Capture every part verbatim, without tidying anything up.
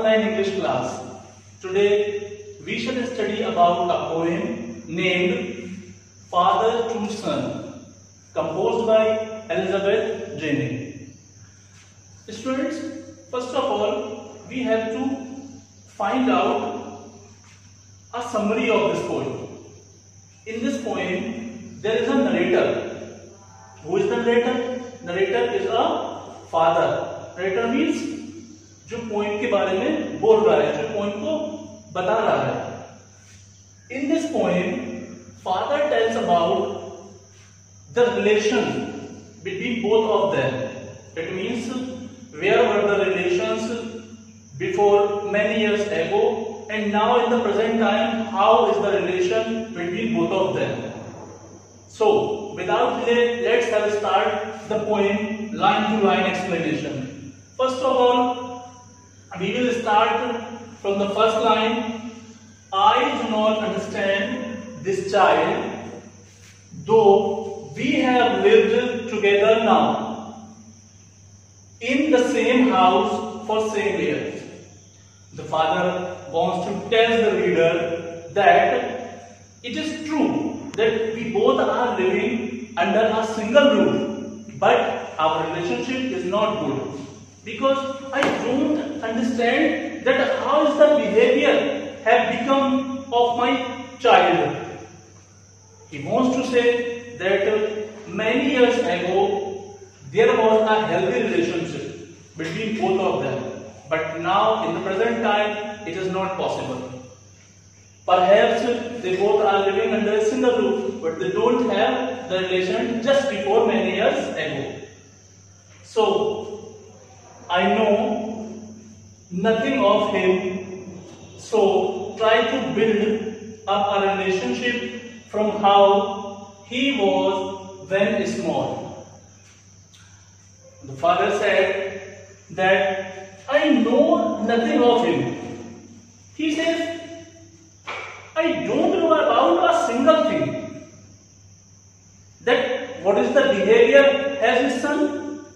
online English class. Today we shall study about a poem named Father to Son, composed by Elizabeth Janney. Students, first of all, we have to find out a summary of this poem. In this poem, there is a narrator. Who is the narrator? Narrator is a father. Narrator means जो poem के बारे में बोल रहा है, जो poem को बता रहा है. In this poem, father tells about the relation between both of them. It means where were the relations before many years ago, and now in the present time, how is the relation between both of them. So, without delay, let's have a start the poem line to line explanation. First of all, we will start from the first line. I do not understand this child, though we have lived together now in the same house for same years. The father wants to tell the reader that it is true that we both are living under a single roof, but our relationship is not good, because I don't understand that how is the behavior have become of my child. He wants to say that many years ago there was a healthy relationship between both of them, but now in the present time it is not possible. Perhaps they both are living under a single roof, but they don't have the relation just before many years ago. So, I know nothing of him, so try to build up a relationship from how he was when small. The father said that I know nothing of him. He says, I don't know about a single thing. That what is the behavior as his son?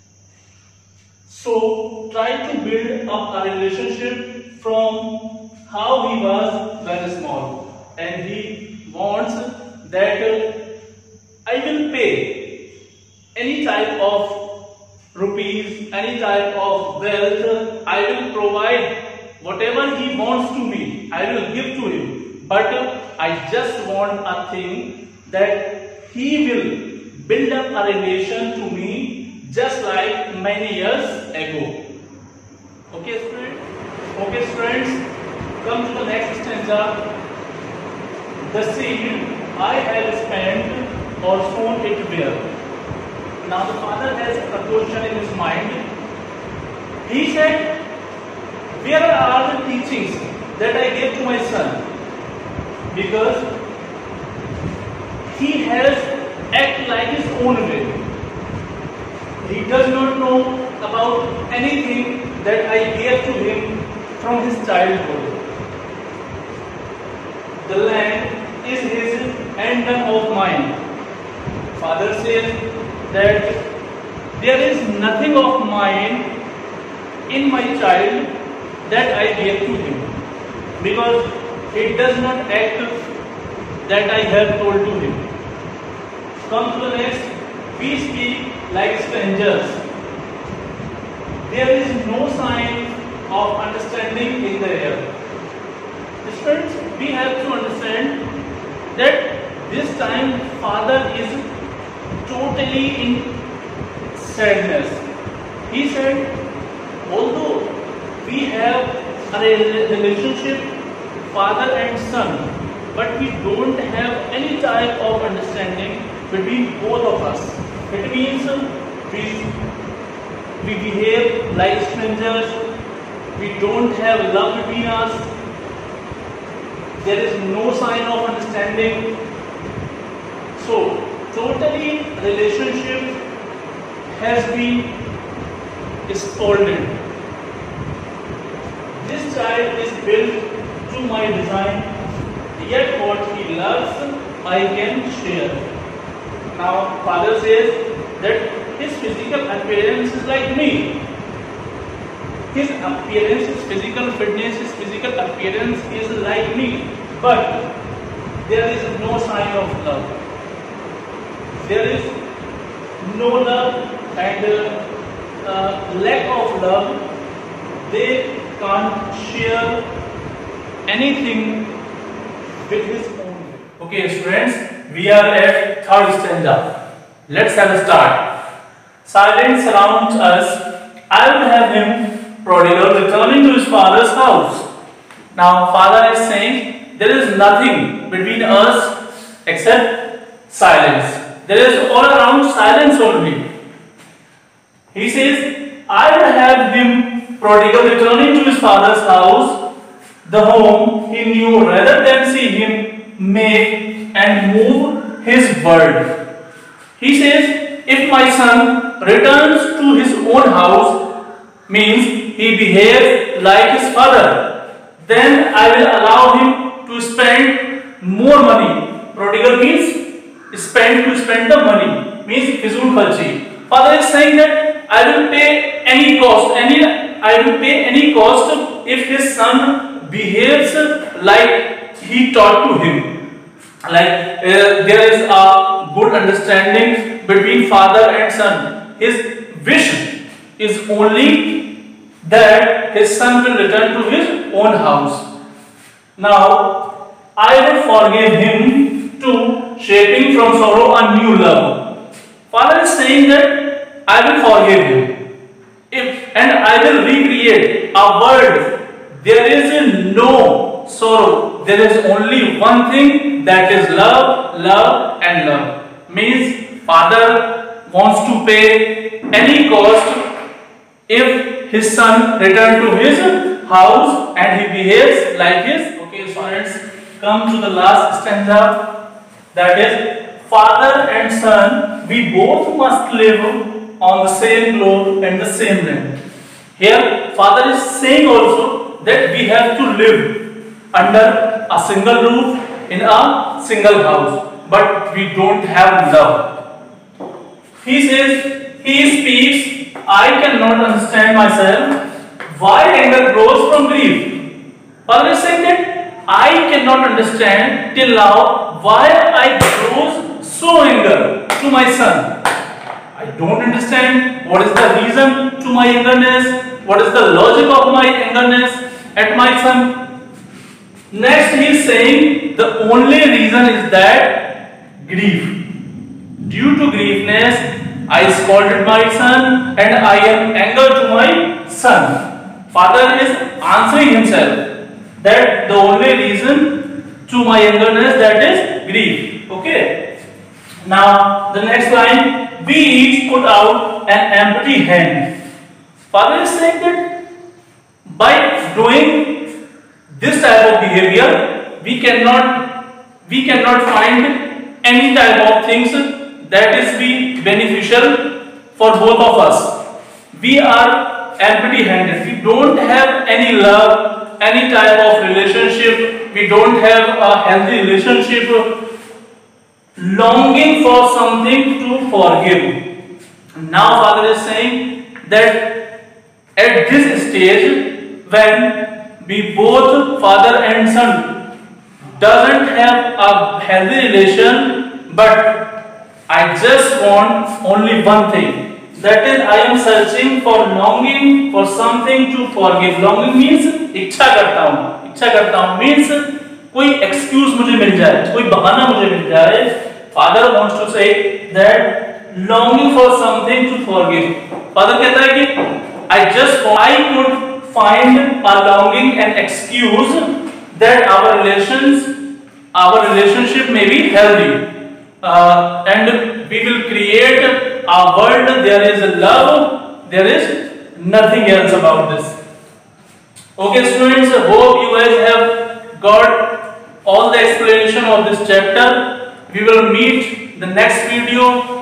So try to build up a relationship from how he was when small, and he wants that I will pay any type of rupees, any type of wealth. I will provide whatever he wants to me. I will give to him. But I just want a thing, that he will build up a relation to me just like many years ago. Okay, students? Okay, students, come to the next stanza. The seed I have spent or sown it where. Now the father has a question in his mind. He said, where are the teachings that I gave to my son? Because he has acted like his own way. He does not know about anything that I gave to him from his childhood. The land is his and none of mine. Father says that there is nothing of mine in my child that I gave to him, because it does not act that I have told to him. Come to the next. We speak like strangers. There is no sign of understanding in the air. Friends, we have to understand that this time father is totally in sadness. He said, although we have a relationship father and son, but we don't have any type of understanding between both of us. It means we, we behave like strangers, we don't have love between us, there is no sign of understanding. So, totally relationship has been spoiled. This child is built to my design, yet what he loves I can share. Now father says that his physical appearance is like me, his appearance, his physical fitness, his physical appearance is like me, but there is no sign of love. There is no love, and uh, uh, lack of love. They can't share anything with his own. Okay, students, we are at third stanza. Let's have a start. Silence surrounds us. I will have him prodigal returning to his father's house. Now, father is saying there is nothing between us except silence. There is all around silence only. He says, I will have him prodigal returning to his father's house, the home he knew, rather than see him make and move his world. He says, if my son returns to his own house, means he behaves like his father, then I will allow him to spend more money. Prodigal means spend to spend the money, means fizul kharchi. Father is saying that I will pay any cost, any I will pay any cost if his son behaves like he taught to him. Like uh, there is a good understanding between father and son. His wish is only that his son will return to his own house. Now, I will forgive him to shaping from sorrow a new love. Father is saying that I will forgive him. If, and I will recreate a world. There is no sorrow. There is only one thing, that is love, love and love. Means father wants to pay any cost if his son return to his house and he behaves like his. Okay, students, come to the last stanza, that is, father and son, we both must live on the same globe and the same land. Here, father is saying also that we have to live under a single roof in a single house, but we don't have love. He says, he speaks, I cannot understand myself. Why anger grows from grief? Father is saying that I cannot understand till now why I grows so anger to my son. I don't understand what is the reason to my angerness, what is the logic of my angerness at my son. Next he is saying the only reason is that grief. Due to griefness, I scolded my son and I am angered to my son. Father is answering himself that the only reason to my angerness, that is grief. Okay. Now the next line, we each put out an empty hand. Father is saying that by doing this type of behavior, we cannot we cannot find any type of things that is be beneficial for both of us. We are empty handed. We don't have any love, any type of relationship. We don't have a healthy relationship. Longing for something to forgive. Now father is saying that at this stage, when we both, father and son, doesn't have a healthy relation, but I just want only one thing, that is I am searching for longing for something to forgive. Longing means इच्छा करता हूँ. इच्छा करता हूँ means कोई excuse मुझे मिल जाए, कोई बहाना मुझे मिल जाए. Father wants to say that longing for something to forgive. Father कहता है कि I just want, I could find a longing and excuse that our relations, our relationship may be healthy. Uh, and we will create a world, there is love, there is nothing else about this. Okay students, hope you guys have got all the explanation of this chapter. We will meet the next video